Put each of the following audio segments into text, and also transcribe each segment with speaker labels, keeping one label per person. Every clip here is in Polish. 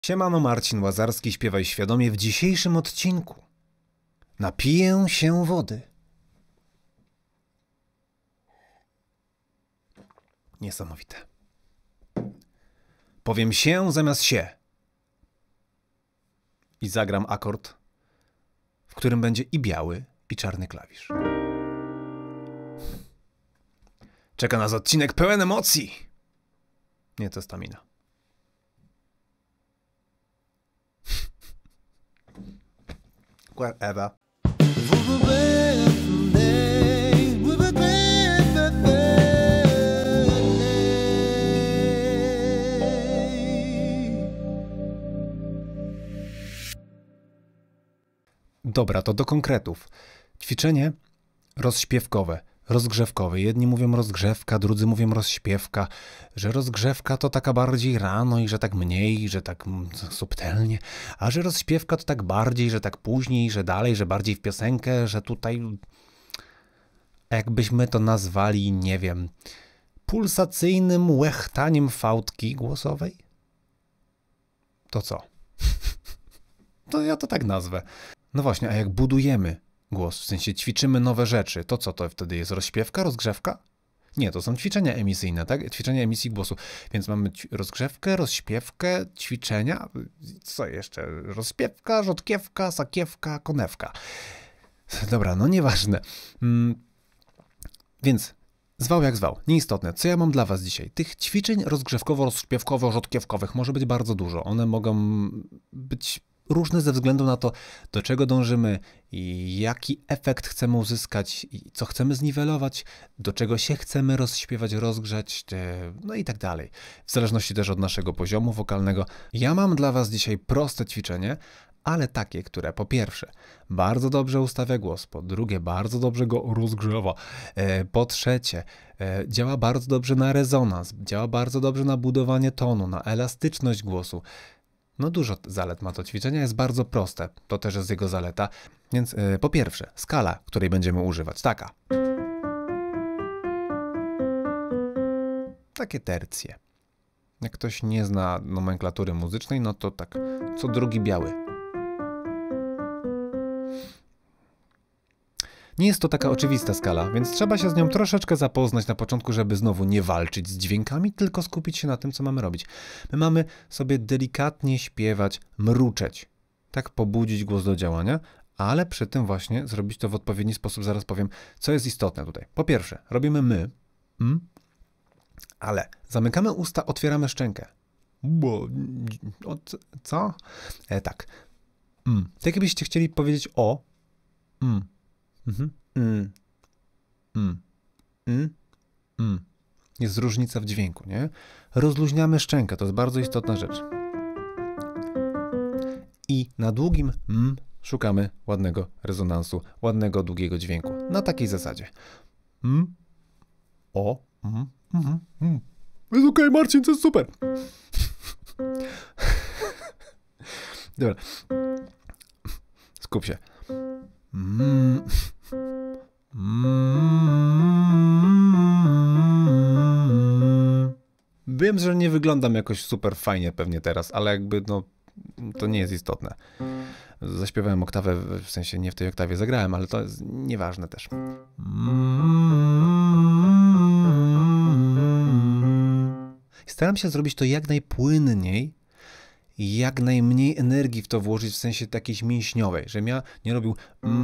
Speaker 1: Siemano, Marcin Łazarski, śpiewaj świadomie w dzisiejszym odcinku. Napiję się wody. Niesamowite. Powiem się zamiast się. I zagram akord, w którym będzie i biały, i czarny klawisz. Czeka nas odcinek pełen emocji. Nie, to stamina. Ewa. Dobra, to do konkretów. Ćwiczenie rozśpiewkowe, rozgrzewkowe. Jedni mówią rozgrzewka, drudzy mówią rozśpiewka, że rozgrzewka to taka bardziej rano i że tak mniej, że tak subtelnie, a że rozśpiewka to tak bardziej, że tak później, że dalej, że bardziej w piosenkę, że tutaj jakbyśmy to nazwali, nie wiem, pulsacyjnym łechtaniem fałdki głosowej? To co? To ja to tak nazwę. No właśnie, a jak budujemy głos, w sensie ćwiczymy nowe rzeczy, to co to wtedy jest? Rozśpiewka, rozgrzewka? Nie, to są ćwiczenia emisyjne, tak? Ćwiczenia emisji głosu. Więc mamy rozgrzewkę, rozśpiewkę, ćwiczenia. Co jeszcze? Rozśpiewka, rzodkiewka, sakiewka, konewka. Dobra, no nieważne. Więc zwał jak zwał, nieistotne. Co ja mam dla was dzisiaj? Tych ćwiczeń rozgrzewkowo-rozśpiewkowo-rzodkiewkowych może być bardzo dużo. One mogą być różne ze względu na to, do czego dążymy i jaki efekt chcemy uzyskać i co chcemy zniwelować, do czego się chcemy rozśpiewać, rozgrzać, no i tak dalej. W zależności też od naszego poziomu wokalnego. Ja mam dla was dzisiaj proste ćwiczenie, ale takie, które po pierwsze bardzo dobrze ustawia głos, po drugie bardzo dobrze go rozgrzewa, po trzecie działa bardzo dobrze na rezonans, działa bardzo dobrze na budowanie tonu, na elastyczność głosu. No dużo zalet ma to ćwiczenie, jest bardzo proste, to też jest jego zaleta. Więc po pierwsze, skala, której będziemy używać, taka. Takie tercje. Jak ktoś nie zna nomenklatury muzycznej, no to tak, co drugi biały. Nie jest to taka oczywista skala, więc trzeba się z nią troszeczkę zapoznać na początku, żeby znowu nie walczyć z dźwiękami, tylko skupić się na tym, co mamy robić. My mamy sobie delikatnie śpiewać, mruczeć, tak pobudzić głos do działania, ale przy tym właśnie zrobić to w odpowiedni sposób. Zaraz powiem, co jest istotne tutaj. Po pierwsze, robimy my, ale zamykamy usta, otwieramy szczękę. Co? Tak. Tak jakbyście chcieli powiedzieć o, Jest różnica w dźwięku, nie? Rozluźniamy szczękę, to jest bardzo istotna rzecz. I na długim szukamy ładnego rezonansu, ładnego, długiego dźwięku. Na takiej zasadzie. Jest okej, Marcin, to jest super. Dobra. Skup się. Wiem, że nie wyglądam jakoś super fajnie pewnie teraz, ale jakby no to nie jest istotne. Zaśpiewałem oktawę, w sensie nie w tej oktawie zagrałem, ale to jest nieważne też. Staram się zrobić to jak najpłynniej i jak najmniej energii w to włożyć, w sensie takiej mięśniowej, żebym ja nie robił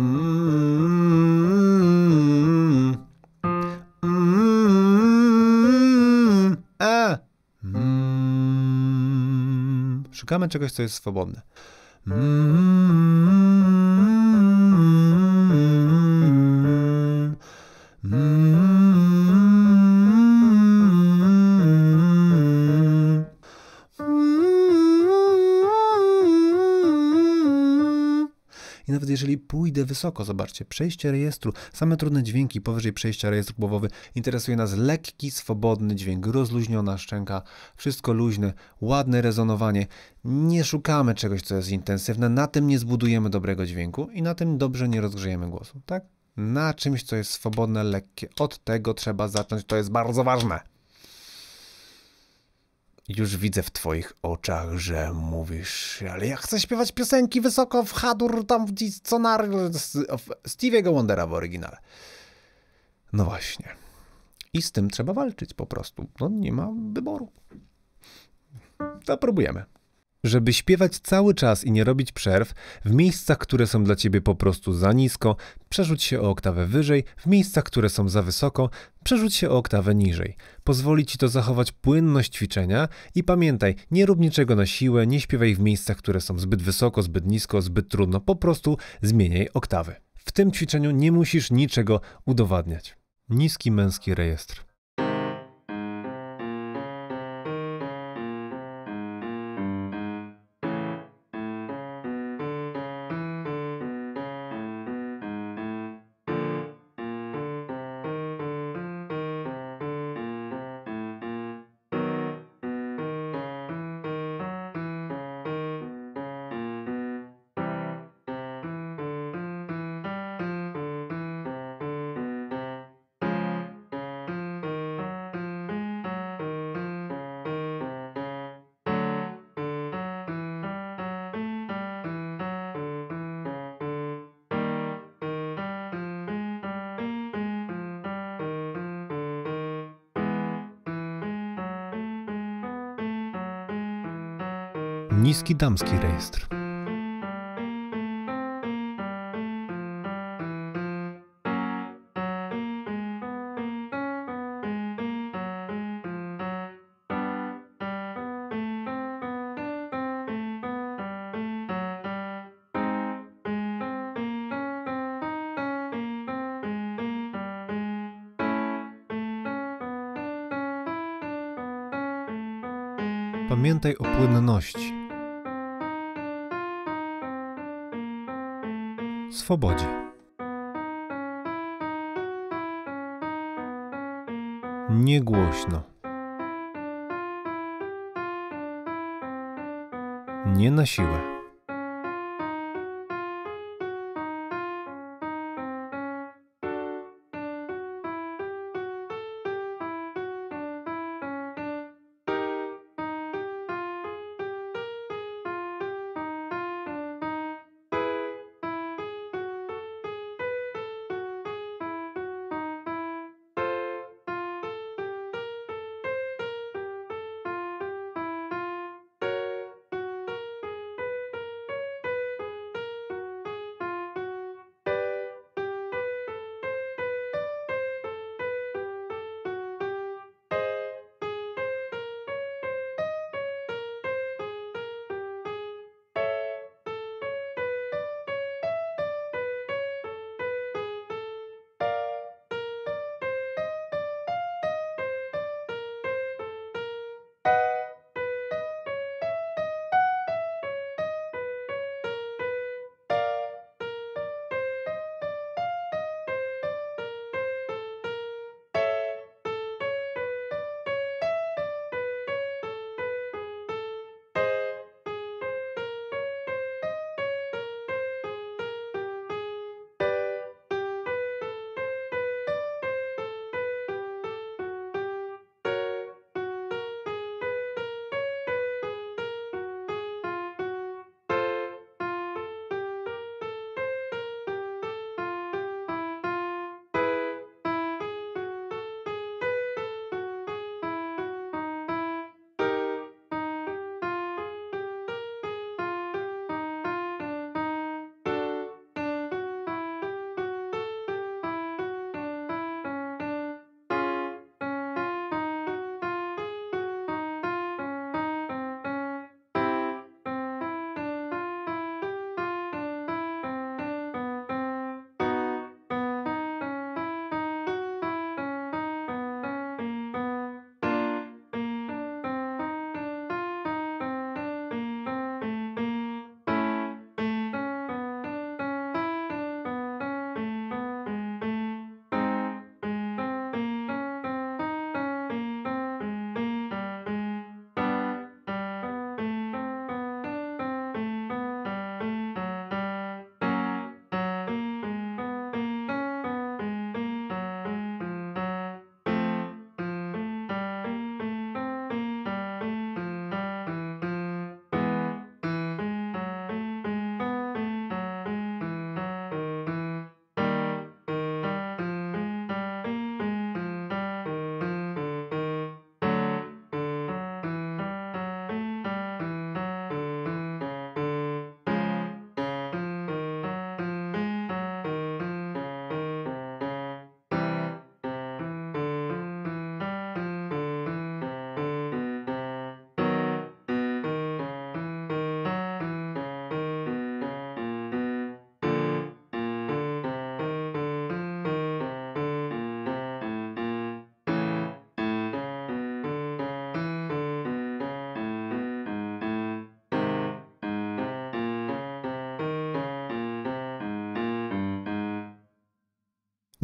Speaker 1: Szukamy czegoś, co jest swobodne. I nawet jeżeli pójdę wysoko, zobaczcie, przejście rejestru, same trudne dźwięki powyżej przejścia rejestru głowowy, interesuje nas lekki, swobodny dźwięk, rozluźniona szczęka, wszystko luźne, ładne rezonowanie. Nie szukamy czegoś, co jest intensywne, na tym nie zbudujemy dobrego dźwięku i na tym dobrze nie rozgrzejemy głosu, tak? Na czymś, co jest swobodne, lekkie. Od tego trzeba zacząć, to jest bardzo ważne. Już widzę w twoich oczach, że mówisz, ale ja chcę śpiewać piosenki wysoko w Hadur, tam w Sonar, Stevie'ego Wondera w oryginale. No właśnie. I z tym trzeba walczyć po prostu. No nie ma wyboru. To próbujemy. Żeby śpiewać cały czas i nie robić przerw, w miejscach, które są dla ciebie po prostu za nisko, przerzuć się o oktawę wyżej, w miejscach, które są za wysoko, przerzuć się o oktawę niżej. Pozwoli ci to zachować płynność ćwiczenia i pamiętaj, nie rób niczego na siłę, nie śpiewaj w miejscach, które są zbyt wysoko, zbyt nisko, zbyt trudno, po prostu zmieniaj oktawy. W tym ćwiczeniu nie musisz niczego udowadniać. Niski męski rejestr. Niski damski rejestr. Pamiętaj o płynności, swobodzie. Nie głośno. Nie na siłę.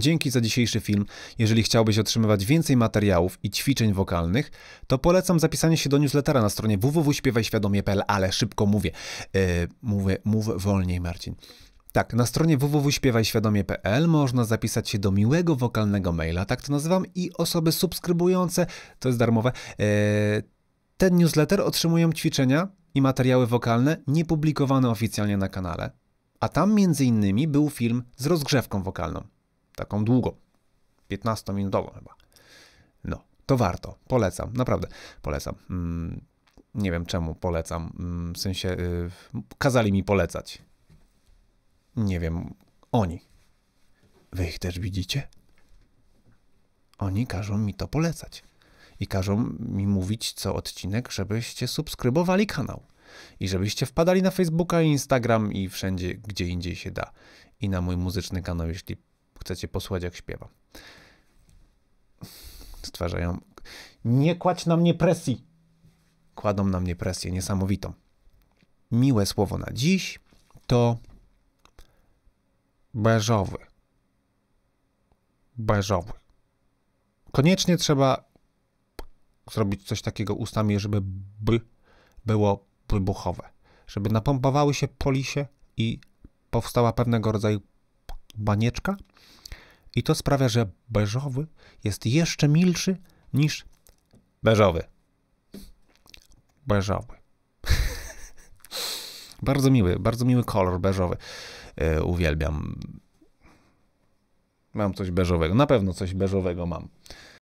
Speaker 1: Dzięki za dzisiejszy film. Jeżeli chciałbyś otrzymywać więcej materiałów i ćwiczeń wokalnych, to polecam zapisanie się do newslettera na stronie www.śpiewajświadomie.pl, ale szybko mówię. Mów wolniej, Marcin. Tak, na stronie www.śpiewajświadomie.pl można zapisać się do miłego wokalnego maila, tak to nazywam, i osoby subskrybujące, to jest darmowe, ten newsletter otrzymują ćwiczenia i materiały wokalne niepublikowane oficjalnie na kanale. A tam między innymi był film z rozgrzewką wokalną. Taką długą. 15-minutową chyba. No, to warto. Polecam. Naprawdę polecam. Nie wiem czemu polecam. W sensie kazali mi polecać. Nie wiem. Oni. Wy ich też widzicie? Oni każą mi to polecać. I każą mi mówić co odcinek, żebyście subskrybowali kanał. I żebyście wpadali na Facebooka i Instagram i wszędzie, gdzie indziej się da. I na mój muzyczny kanał, jeśli chcecie posłuchać, jak śpiewam. Stwarzają... Nie kładź na mnie presji! Kładą na mnie presję niesamowitą. Miłe słowo na dziś to beżowy. Beżowy. Koniecznie trzeba zrobić coś takiego ustami, żeby było wybuchowe. Żeby napompowały się po lisie i powstała pewnego rodzaju banieczka. I to sprawia, że beżowy jest jeszcze milszy niż beżowy. Beżowy. Bardzo miły kolor beżowy. Uwielbiam. Mam coś beżowego. Na pewno coś beżowego mam.